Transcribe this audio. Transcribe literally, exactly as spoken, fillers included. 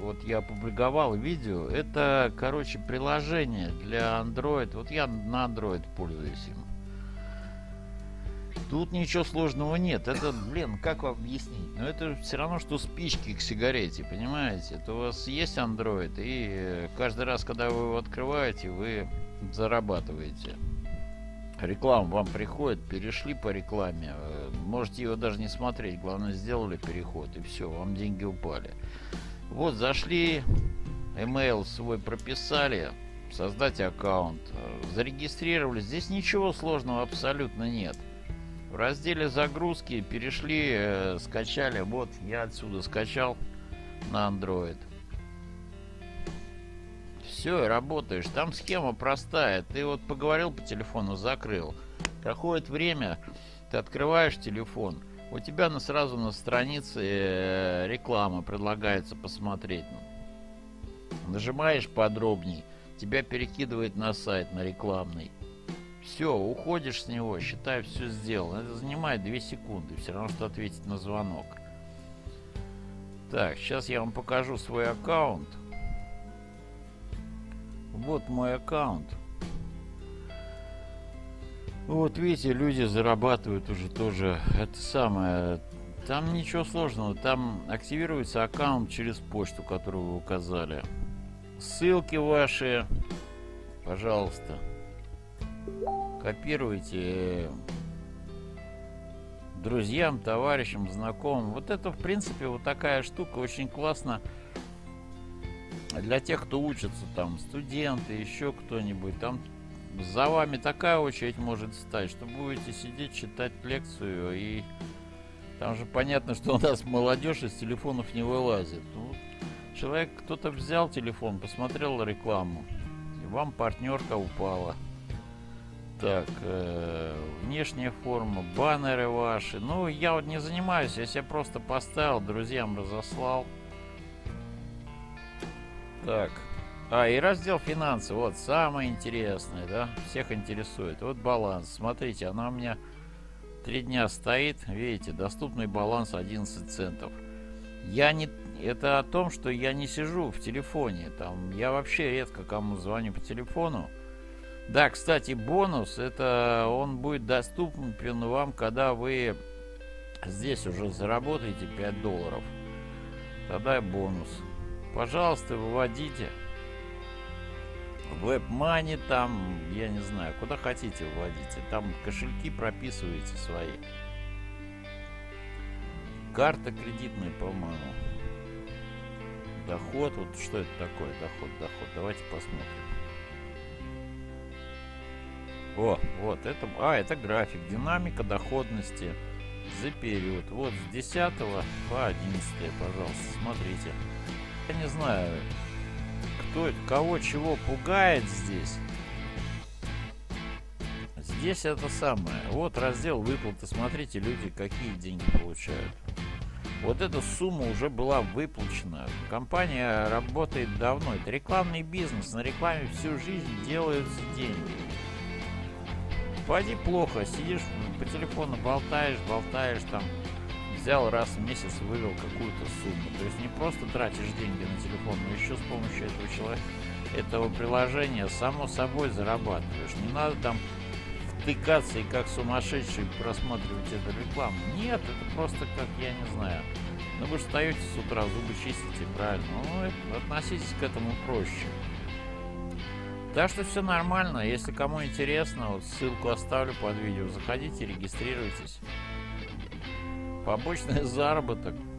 вот я опубликовал видео. Это, короче, приложение для Android. Вот я на Android пользуюсь им. Тут ничего сложного нет. Это, блин, как вам объяснить? Но это все равно, что спички к сигарете, понимаете? Это у вас есть Android, и каждый раз, когда вы его открываете, вы зарабатываете. Реклама вам приходит, перешли по рекламе. Можете его даже не смотреть. Главное, сделали переход, и все, вам деньги упали. Вот, зашли, email свой прописали, создать аккаунт, зарегистрировались. Здесь ничего сложного абсолютно нет. В разделе загрузки перешли, э, скачали. Вот, я отсюда скачал на Android. Все, работаешь. Там схема простая. Ты вот поговорил по телефону, закрыл. Проходит время, ты открываешь телефон. У тебя на, сразу на странице э, реклама предлагается посмотреть. Нажимаешь подробней, тебя перекидывает на сайт, на рекламный. Все, уходишь с него, считай, все сделано. Это занимает две секунды, все равно, что ответить на звонок. Так, сейчас я вам покажу свой аккаунт. Вот мой аккаунт. Вот видите, люди зарабатывают уже тоже. Это самое. Там ничего сложного. Там активируется аккаунт через почту, которую вы указали. Ссылки ваши, пожалуйста, копируйте друзьям, товарищам, знакомым. Вот это, в принципе, вот такая штука очень классно для тех, кто учится, там, студенты, еще кто-нибудь. Там за вами такая очередь может встать, что будете сидеть, читать лекцию, и там же понятно, что у нас молодежь из телефонов не вылазит. Ну, человек, кто-то взял телефон, посмотрел рекламу, и вам партнерка упала. Так, э, внешняя форма, баннеры ваши. Ну, я вот не занимаюсь, я себе просто поставил, друзьям разослал. Так, а, и раздел финансы, вот, самое интересное, да, всех интересует. Вот баланс, смотрите, она у меня три дня стоит, видите, доступный баланс одиннадцать центов. Я не, это о том, что я не сижу в телефоне, там, я вообще редко кому звоню по телефону. Да, кстати, бонус, это он будет доступен вам, когда вы здесь уже заработаете пять долларов. Тогда и бонус. Пожалуйста, выводите. WebMoney там, я не знаю, куда хотите выводите. Там кошельки прописываете свои. Карта кредитная, по-моему. Доход, вот что это такое? Доход, доход. Давайте посмотрим. О, вот это, а, это график, динамика доходности за период. Вот с десятого по одиннадцатое, пожалуйста, смотрите. Я не знаю, кто, кого чего пугает здесь. Здесь это самое. Вот раздел выплаты. Смотрите, люди какие деньги получают. Вот эта сумма уже была выплачена. Компания работает давно. Это рекламный бизнес. На рекламе всю жизнь делаются деньги. Пойди плохо, сидишь по телефону, болтаешь, болтаешь, там, взял раз в месяц, вывел какую-то сумму. То есть не просто тратишь деньги на телефон, но еще с помощью этого человека, этого приложения, само собой зарабатываешь. Не надо там втыкаться и как сумасшедший просматривать эту рекламу. Нет, это просто как, я не знаю. Ну вы же встаете с утра, зубы чистите, правильно? Ну, относитесь к этому проще. Так что все нормально. Если кому интересно, вот ссылку оставлю под видео. Заходите, регистрируйтесь. Побочный заработок.